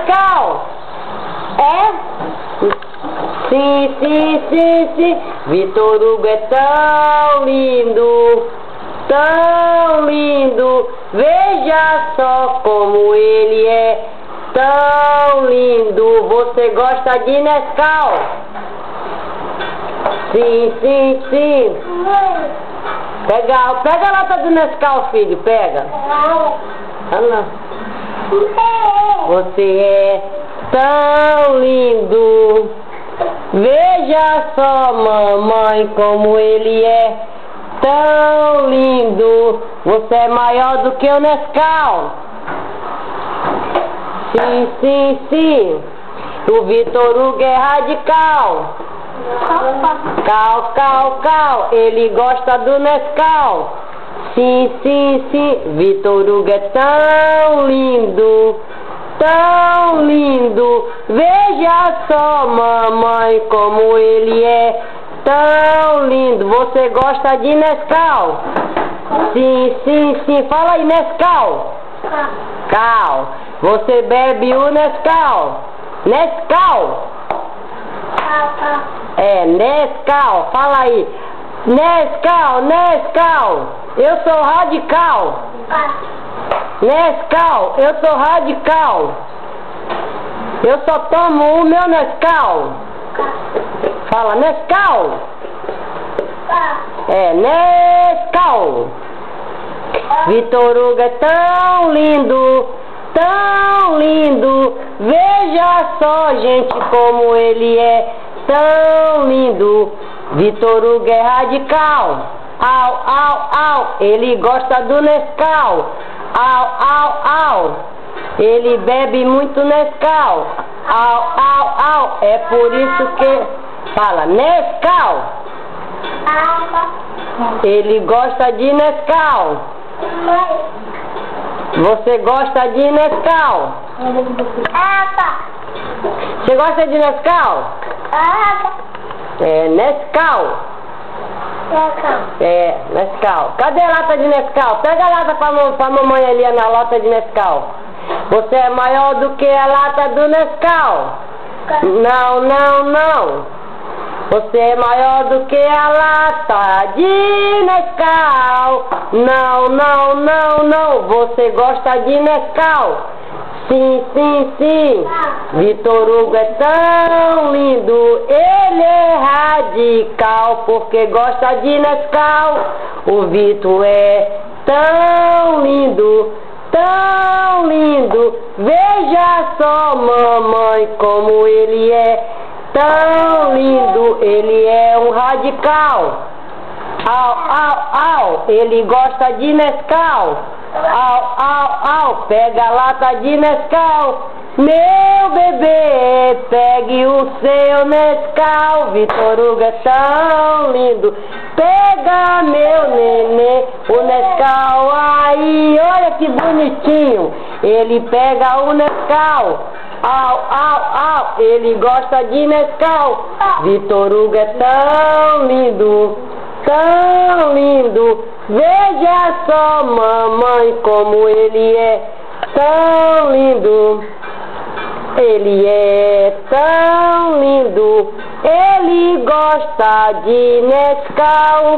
Nescau? É? Sim, sim, sim, sim. Vitor Hugo é tão lindo, tão lindo. Veja só como ele é tão lindo. Você gosta de Nescau? Sim, sim, sim. Pega a lata do Nescau, filho, pega. Ah, não. Você é tão lindo. Veja só, mamãe, como ele é tão lindo. Você é maior do que o Nescau. Sim, sim, sim. O Vitor Hugo é radical. Cal, cal, cal. Ele gosta do Nescau. Sim, sim, sim. Vitor Hugo é tão lindo, tão lindo. Veja só, mamãe, como ele é tão lindo. Você gosta de Nescau? Sim, sim, sim. Fala aí, Nescau. Cal. Você bebe o Nescau? Nescau. É, Nescau. Fala aí. Nescau, Nescau. Eu sou radical. Nescau, eu sou radical. Eu só tomo o meu Nescau. Fala, Nescau. É, Nescau. Vitor Hugo é tão lindo, tão lindo. Veja só, gente, como ele é tão lindo. Vitor Hugo é radical. Au, au, au. Ele gosta do Nescau. Au, au, au. Ele bebe muito Nescau. Au, au, au. É por isso que fala Nescau. Ele gosta de Nescau. Você gosta de Nescau? Você gosta de Nescau? É, Nescau. É, Nescau. Cadê a lata de Nescau? Pega a lata pra mamãe ali na lata de Nescau. Você é maior do que a lata do Nescau. Não, não, não. Você é maior do que a lata de Nescau. Não, não, não, não. Você gosta de Nescau? Sim, sim, sim. Vitor Hugo é tão lindo. Ele é radical porque gosta de Nescau. O Vitor é tão lindo, tão lindo. Veja só, mamãe, como ele é tão lindo. Ele é um radical. Au, au, au. Ele gosta de Nescau. Au, au, au. Pega a lata de Nescau. Meu bebê, pegue o seu Nescau. Vitor Hugo é tão lindo. Pega, meu nenê, o Nescau aí. Olha que bonitinho. Ele pega o Nescau. Au, au, au. Ele gosta de Nescau. Vitor Hugo é tão lindo, tão lindo. Veja só, mamãe, como ele é tão lindo. Ele é tão lindo. Ele gosta de Nescau.